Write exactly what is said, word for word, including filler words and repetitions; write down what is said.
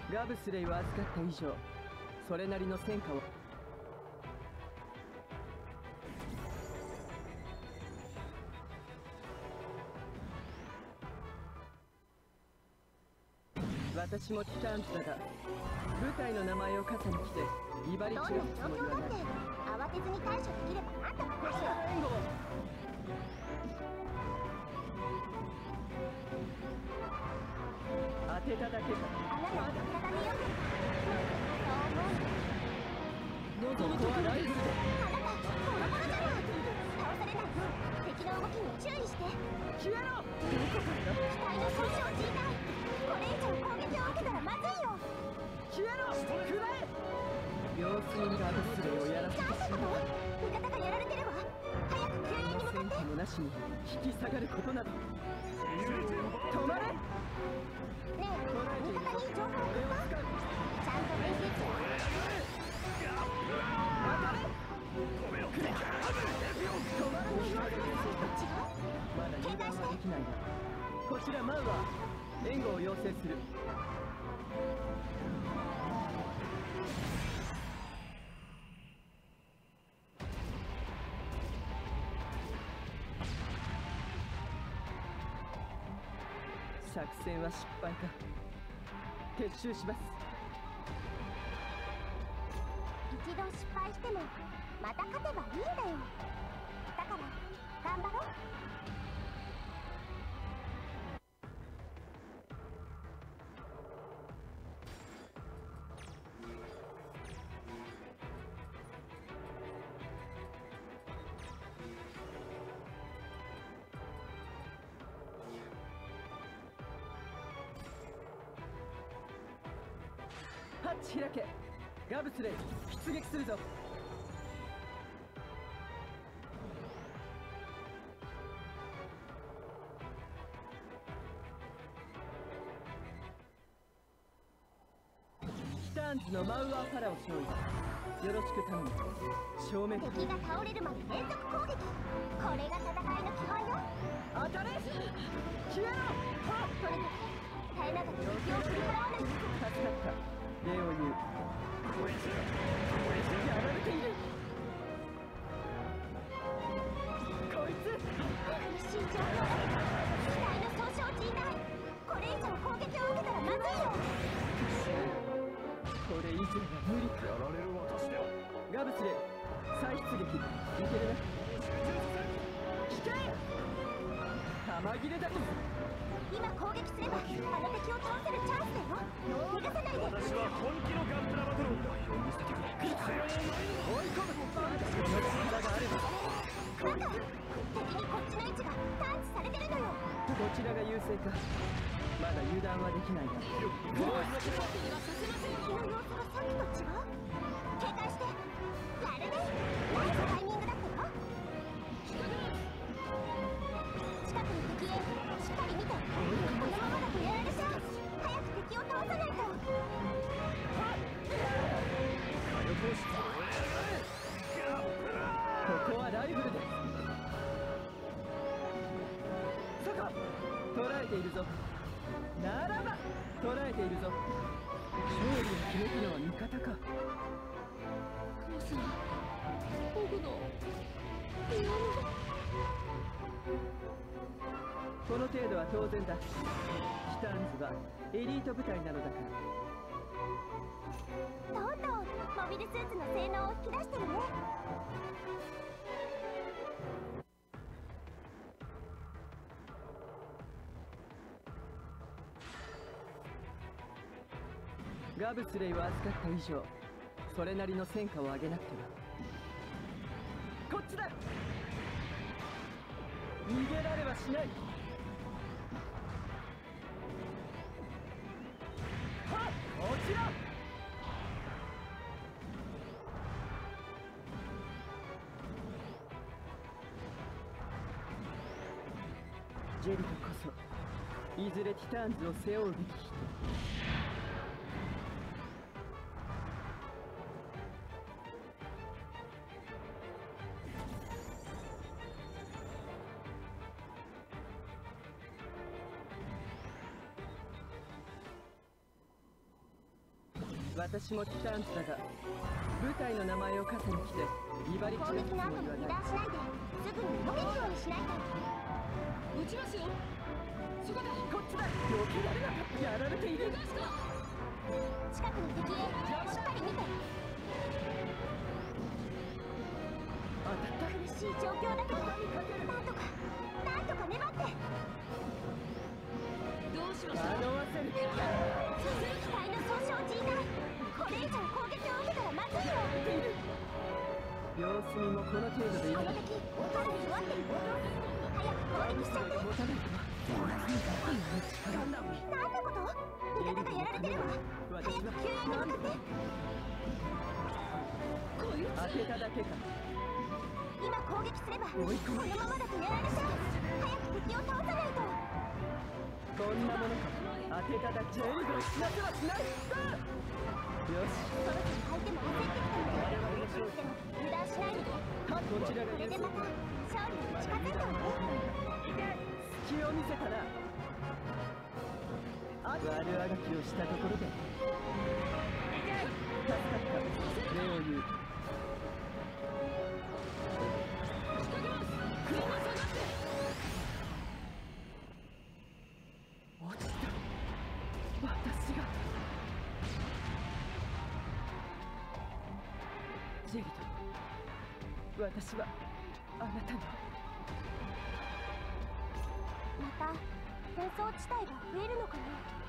ガブスレイを預かった以上、それなりの戦果を。私もティターンズだが、部隊の名前を傘に来て威張り散らすつもりはない。 慌てずに対処できればなんとかなるよ。 援護当てただけか。 あなたは体によくそう思う。望むとはライフルで。 あなたボロボロじゃない。倒されないよう敵の動きに注意して。 消えろ。どこからだ。 機体の損傷を知りたい。これ以上攻撃を受けたらまずいよ。 消えろ。食らえ。様子見ガブスレイをやらせてしまう。 味方がやられてるわ。早く救援に向かって。 戦果もなしに引き下がることなど。止まれ。ねえ、味方に情報を送った？ちゃんと連携して。 当たれ。止めろ。止まらないよ。まだ油断はできないが、こちらマウは援護を要請する。作戦は失敗か。撤収します。 一度失敗してもまた勝てばいいんだよ。だから頑張ろう。 ハッチ開け。ガブスレイ出撃するぞ。ティターンズのマウアー・ファラを勝利。よろしく頼む。正面敵が倒れるまで連続攻撃。これが戦いの基本よ。 当たれ。消えろ。 とにかく絶えながら敵を振り払わない。 助かった。礼を言う。こいつやられている。こいつ苦しい状況だ。機体の損傷を知りたい。これ以上攻撃を受けたらまずいよ。 これ以上は無理か。 やられる私では。 ガブスレイ再出撃いけるな。危険。弾切れだと。 今攻撃すればあの敵を倒せるチャンスだよ。逃がさないで。 私は本気のガンプラバトルを見せてくれ。 追い込む。この力があれば。 バカ。敵にこっちの位置が探知されてるのよ。 どちらが優勢かまだ油断はできないが。 敵の様子がさっきと違う。警戒して。やるね。ナイスタイミングだったよ。近くに敵へ。しっかり見て。このままだとやられちゃう。早く敵を倒さないと。 ここはライフルで。そこ捉えているぞ。ならば捉えているぞ。勝利を決めたのは味方か。 父さん、僕のピアノ。 この程度は当然だ。ティターンズはエリート部隊なのだから。 とうとうモビルスーツの性能を引き出してるね。 ガブスレイを預かった以上、それなりの戦果を上げなくては。こっちだ。逃げられはしない。はっ、落ちろ。ジェリコこそいずれティターンズを背負うべき人。 私もティターンズだが部隊の名前を傘に来て威張り散攻撃らすつの後も油もりはない。 断しないですぐに動けるようにしないと。 撃ちますよ。そこだ。 こっちだ。避けられなかった。やられている。 逃がすか。 近くの敵へしっかり見て。 当たった。 苦しい状況だけどなんとかなんとか粘って。 どうしました。 惑わせる。 機体の損傷を聞いた。これ以上攻撃を受けたらまずいよ。 様子見もこの程度でいい。 この敵かなり弱ってる。早く攻撃しちゃって。 持たないと。 なんてこと？味方がやられてるわ。早く救援に向かって。 こいつ。 当てただけか。 今攻撃すればこのままだとやられちゃう。早く敵を倒さないと。 こんなものか。当てただけ。全部死なせはしない。よし。 そろそろ相手も焦ってきたのででも油断しないで。 こちらがこれでまた勝利に近づいたわね。 隙を見せたな。悪あがきをしたところで助かった礼を言う。 仕掛けます。みんな下がって。 落ちた。私がジェリド、私はあなたの。 また戦争地帯が増えるのかな。